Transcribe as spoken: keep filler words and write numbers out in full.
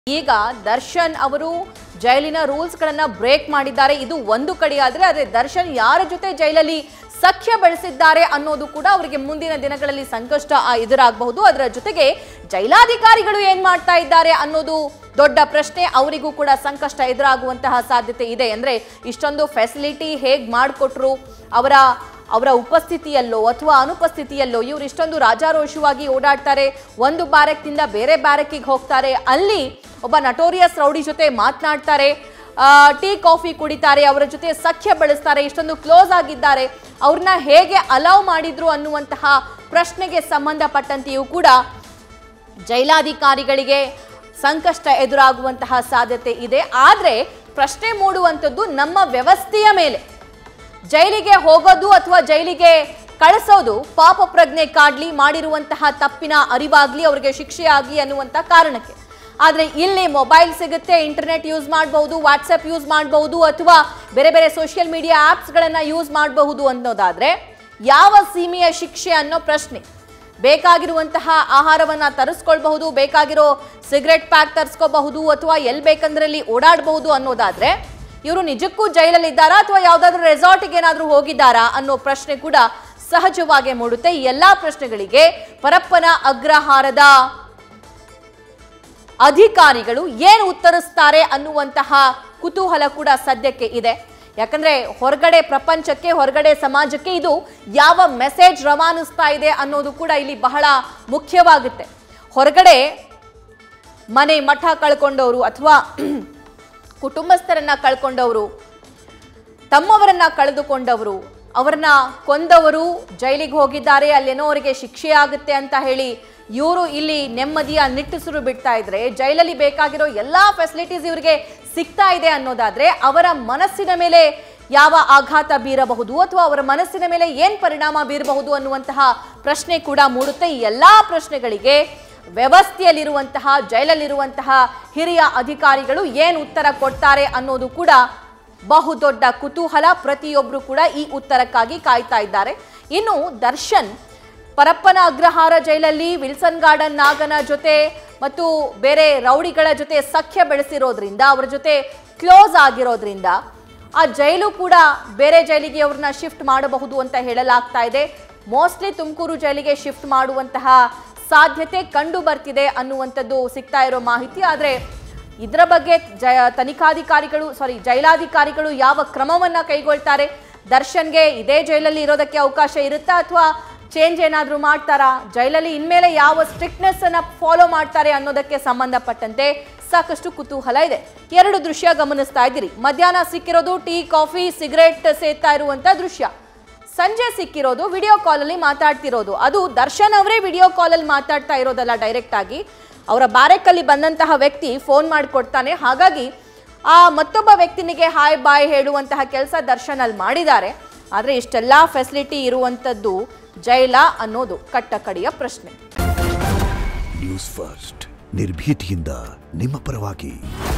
ಈಗ ದರ್ಶನ್ ಅವರು ಜೈಲಿನ ರೂಲ್ಸ್ ಗಳನ್ನ ಬ್ರೇಕ್ ಮಾಡಿದ್ದಾರೆ. ಇದು ಒಂದು ಕಡೆ ಆದ್ರೆ ಅದೇ ದರ್ಶನ್ ಯಾರ ಜೊತೆ ಜೈಲಲ್ಲಿ ಸಖ್ಯ ಬೆಳೆಸಿದ್ದಾರೆ ಅನ್ನೋದು ಕೂಡ ಅವರಿಗೆ ಮುಂದಿನ ದಿನಗಳಲ್ಲಿ ಸಂಕಷ್ಟ ಎದುರಾಗಬಹುದು. ಅದರ ಜೊತೆಗೆ ಜೈಲಾಧಿಕಾರಿಗಳು ಏನ್ ಮಾಡ್ತಾ ಇದ್ದಾರೆ ಅನ್ನೋದು ದೊಡ್ಡ ಪ್ರಶ್ನೆ. ಅವರಿಗೂ ಕೂಡ ಸಂಕಷ್ಟ ಎದುರಾಗುವಂತಹ ಸಾಧ್ಯತೆ ಇದೆ. ಅಂದ್ರೆ ಇಷ್ಟೊಂದು ಫೆಸಿಲಿಟಿ ಹೇಗೆ ಮಾಡಿಕೊಟ್ರು, ಅವರ ಅವರ ಉಪಸ್ಥಿತಿಯಲ್ಲೋ ಅಥವಾ ಅನುಪಸ್ಥಿತಿಯಲ್ಲೋ ಇವರು ಇಷ್ಟೊಂದು ರಾಜಾರೋಷವಾಗಿ ಓಡಾಡ್ತಾರೆ, ಒಂದು ಬ್ಯಾರಕ್ನಿಂದ ಬೇರೆ ಬ್ಯಾರಕ್ಕಿಗೆ ಹೋಗ್ತಾರೆ, ಅಲ್ಲಿ ಒಬ್ಬ ನಟೋರಿಯಸ್ ರೌಡಿ ಜೊತೆ ಮಾತನಾಡ್ತಾರೆ, ಟೀ ಕಾಫಿ ಕುಡಿತಾರೆ, ಅವರ ಜೊತೆ ಸಖ್ಯ ಬೆಳೆಸ್ತಾರೆ, ಇಷ್ಟೊಂದು ಕ್ಲೋಸ್ ಆಗಿದ್ದಾರೆ, ಅವ್ರನ್ನ ಹೇಗೆ ಅಲೌ ಮಾಡಿದ್ರು ಅನ್ನುವಂತಹ ಪ್ರಶ್ನೆಗೆ ಸಂಬಂಧಪಟ್ಟಂತೆಯೂ ಕೂಡ ಜೈಲಾಧಿಕಾರಿಗಳಿಗೆ ಸಂಕಷ್ಟ ಎದುರಾಗುವಂತಹ ಸಾಧ್ಯತೆ ಇದೆ. ಆದರೆ ಪ್ರಶ್ನೆ ಮೂಡುವಂಥದ್ದು ನಮ್ಮ ವ್ಯವಸ್ಥೆಯ ಮೇಲೆ. ಜೈಲಿಗೆ ಹೋಗೋದು ಅಥವಾ ಜೈಲಿಗೆ ಕಳಿಸೋದು ಪಾಪ ಪ್ರಜ್ಞೆ ಕಾಡ್ಲಿ, ಮಾಡಿರುವಂತಹ ತಪ್ಪಿನ ಅರಿವಾಗ್ಲಿ, ಅವರಿಗೆ ಶಿಕ್ಷೆ ಆಗಲಿ ಅನ್ನುವಂಥ ಕಾರಣಕ್ಕೆ. ಆದರೆ ಇಲ್ಲಿ ಮೊಬೈಲ್ ಸಿಗುತ್ತೆ, ಇಂಟರ್ನೆಟ್ ಯೂಸ್ ಮಾಡಬಹುದು, ವಾಟ್ಸಪ್ ಯೂಸ್ ಮಾಡಬಹುದು, ಅಥವಾ ಬೇರೆ ಬೇರೆ ಸೋಷಿಯಲ್ ಮೀಡಿಯಾ ಆ್ಯಪ್ಸ್ಗಳನ್ನು ಯೂಸ್ ಮಾಡಬಹುದು ಅನ್ನೋದಾದರೆ ಯಾವ ಸೀಮೆಯ ಶಿಕ್ಷೆ ಅನ್ನೋ ಪ್ರಶ್ನೆ. ಬೇಕಾಗಿರುವಂತಹ ಆಹಾರವನ್ನು ತರಿಸ್ಕೊಳ್ಬಹುದು, ಬೇಕಾಗಿರೋ ಸಿಗರೆಟ್ ಪ್ಯಾಕ್ ತರಿಸ್ಕೋಬಹುದು, ಅಥವಾ ಎಲ್ಲಿ ಬೇಕಂದ್ರಲ್ಲಿ ಓಡಾಡಬಹುದು ಅನ್ನೋದಾದರೆ ಇವರು ನಿಜಕ್ಕೂ ಜೈಲಲ್ಲಿದ್ದಾರಾ ಅಥವಾ ಯಾವುದಾದ್ರೂ ರೆಸಾರ್ಟ್ಗೆ ಏನಾದರೂ ಹೋಗಿದ್ದಾರಾ ಅನ್ನೋ ಪ್ರಶ್ನೆ ಕೂಡ ಸಹಜವಾಗಿ ಮೂಡುತ್ತೆ. ಈ ಎಲ್ಲಾ ಪ್ರಶ್ನೆಗಳಿಗೆ ಪರಪ್ಪನ ಅಗ್ರಹಾರದ ಅಧಿಕಾರಿಗಳು ಏನು ಉತ್ತರಿಸ್ತಾರೆ ಅನ್ನುವಂತಹ ಕುತೂಹಲ ಕೂಡ ಸದ್ಯಕ್ಕೆ ಇದೆ. ಯಾಕಂದ್ರೆ ಹೊರಗಡೆ ಪ್ರಪಂಚಕ್ಕೆ, ಹೊರಗಡೆ ಸಮಾಜಕ್ಕೆ ಇದು ಯಾವ ಮೆಸೇಜ್ ರವಾನಿಸ್ತಾ ಇದೆ ಅನ್ನೋದು ಕೂಡ ಇಲ್ಲಿ ಬಹಳ ಮುಖ್ಯವಾಗುತ್ತೆ. ಹೊರಗಡೆ ಮನೆ ಮಠ ಕಳ್ಕೊಂಡವರು ಅಥವಾ ಕುಟುಂಬಸ್ಥರನ್ನ ಕಳ್ಕೊಂಡವರು, ತಮ್ಮವರನ್ನ ಕಳೆದುಕೊಂಡವರು, ಅವರನ್ನ ಕೊಂದವರು ಜೈಲಿಗೆ ಹೋಗಿದ್ದಾರೆ, ಅಲ್ಲೇನೋ ಅವರಿಗೆ ಶಿಕ್ಷೆ ಆಗುತ್ತೆ ಅಂತ ಹೇಳಿ ಇವರು ಇಲ್ಲಿ ನೆಮ್ಮದಿಯ ನಿಟ್ಟುಸಿರು ಬಿಡ್ತಾ ಇದ್ರೆ, ಜೈಲಲ್ಲಿ ಬೇಕಾಗಿರೋ ಎಲ್ಲಾ ಫೆಸಿಲಿಟೀಸ್ ಇವರಿಗೆ ಸಿಗ್ತಾ ಇದೆ ಅನ್ನೋದಾದ್ರೆ ಅವರ ಮನಸ್ಸಿನ ಮೇಲೆ ಯಾವ ಆಘಾತ ಬೀರಬಹುದು ಅಥವಾ ಅವರ ಮನಸ್ಸಿನ ಮೇಲೆ ಏನ್ ಪರಿಣಾಮ ಬೀರಬಹುದು ಅನ್ನುವಂತಹ ಪ್ರಶ್ನೆ ಕೂಡ ಮೂಡುತ್ತೆ. ಈ ಎಲ್ಲಾ ಪ್ರಶ್ನೆಗಳಿಗೆ ವ್ಯವಸ್ಥೆಯಲ್ಲಿರುವಂತಹ, ಜೈಲಲ್ಲಿರುವಂತಹ ಹಿರಿಯ ಅಧಿಕಾರಿಗಳು ಏನು ಉತ್ತರ ಕೊಡ್ತಾರೆ ಅನ್ನೋದು ಕೂಡ ಬಹುದೊಡ್ಡ ಕುತೂಹಲ. ಪ್ರತಿಯೊಬ್ಬರು ಕೂಡ ಈ ಉತ್ತರಕ್ಕಾಗಿ ಕಾಯ್ತಾ ಇದ್ದಾರೆ. ಇನ್ನು ದರ್ಶನ್ ಪರಪ್ಪನ ಅಗ್ರಹಾರ ಜೈಲಲ್ಲಿ ವಿಲ್ಸನ್ ಗಾರ್ಡನ್ ನಾಗನ ಜೊತೆ ಮತ್ತು ಬೇರೆ ರೌಡಿಗಳ ಜೊತೆ ಸಖ್ಯ ಬೆಳೆಸಿರೋದ್ರಿಂದ, ಅವರ ಜೊತೆ ಕ್ಲೋಸ್ ಆಗಿರೋದ್ರಿಂದ ಆ ಜೈಲು ಕೂಡ ಬೇರೆ ಜೈಲಿಗೆ ಅವ್ರನ್ನ ಶಿಫ್ಟ್ ಮಾಡಬಹುದು ಅಂತ ಹೇಳಲಾಗ್ತಾ ಇದೆ. ಮೋಸ್ಟ್ಲಿ ತುಮಕೂರು ಜೈಲಿಗೆ ಶಿಫ್ಟ್ ಮಾಡುವಂತಹ ಸಾಧ್ಯತೆ ಕಂಡು ಬರ್ತಿದೆ ಅನ್ನುವಂಥದ್ದು ಸಿಗ್ತಾ ಇರೋ ಮಾಹಿತಿ. ಆದರೆ ಇದರ ಬಗ್ಗೆ ಜ ತನಿಖಾಧಿಕಾರಿಗಳು ಸಾರಿ ಜೈಲಾಧಿಕಾರಿಗಳು ಯಾವ ಕ್ರಮವನ್ನ ಕೈಗೊಳ್ತಾರೆ, ದರ್ಶನ್ಗೆ ಇದೇ ಜೈಲಲ್ಲಿ ಇರೋದಕ್ಕೆ ಅವಕಾಶ ಇರುತ್ತಾ ಅಥವಾ ಚೇಂಜ್ ಏನಾದರೂ ಮಾಡ್ತಾರಾ, ಜೈಲಲ್ಲಿ ಇನ್ಮೇಲೆ ಯಾವ ಸ್ಟ್ರಿಕ್ಟ್ನೆಸ್ ಅನ್ನ ಫಾಲೋ ಮಾಡ್ತಾರೆ ಅನ್ನೋದಕ್ಕೆ ಸಂಬಂಧಪಟ್ಟಂತೆ ಸಾಕಷ್ಟು ಕುತೂಹಲ ಇದೆ. ಎರಡು ದೃಶ್ಯ ಗಮನಿಸ್ತಾ ಇದ್ದೀರಿ. ಮಧ್ಯಾಹ್ನ ಸಿಕ್ಕಿರೋದು ಟೀ ಕಾಫಿ ಸಿಗರೇಟ್ ಸೇತಾ ಇರುವಂತ ದೃಶ್ಯ. ಸಂಜೆ ಸಿಕ್ಕಿರೋದು ವಿಡಿಯೋ ಕಾಲಲ್ಲಿ ಮಾತಾಡ್ತಿರೋದು. ಅದು ದರ್ಶನ್ ಅವರೇ ವಿಡಿಯೋ ಕಾಲಲ್ಲಿ ಮಾತಾಡ್ತಾ ಇರೋದಲ್ಲ, ಡೈರೆಕ್ಟ್ ಆಗಿ ಅವರ ಬ್ಯಾರೆಕಲ್ಲಿ ಬಂದಂತಹ ವ್ಯಕ್ತಿ ಫೋನ್ ಮಾಡಿಕೊಡ್ತಾನೆ. ಹಾಗಾಗಿ ಆ ಮತ್ತೊಬ್ಬ ವ್ಯಕ್ತಿನಿಗೆ ಹಾಯ್ ಬಾಯ್ ಹೇಳುವಂತಹ ಕೆಲಸ ದರ್ಶನ್ ಅಲ್ಲಿ ಮಾಡಿದ್ದಾರೆ. ಆದರೆ ಇಷ್ಟೆಲ್ಲ ಫೆಸಿಲಿಟಿ ಇರುವಂಥದ್ದು ಜೈಲ ಅನ್ನೋದು ಕಟ್ಟಕಡೆಯ ಪ್ರಶ್ನೆ. ನ್ಯೂಸ್ ಫಸ್ಟ್ ನಿರ್ಭೀತಿಯಿಂದ ನಿಮ್ಮ ಪರವಾಗಿ.